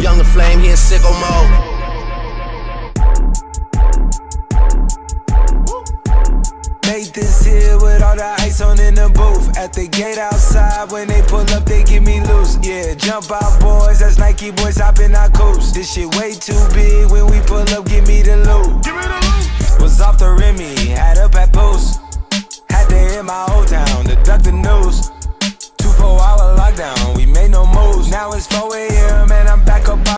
Younger Flame, he in sicko mode. Made this here with all the ice on in the booth. At the gate outside, when they pull up, they give me loose. Yeah, jump out boys, that's Nike boys hopping our coast. This shit way too big, when we pull up, give me the loot. Was off the Remy, had up at post. Had to hit my old town to duck the news. 2 4-hour lockdown, we made no moves. Now it's 4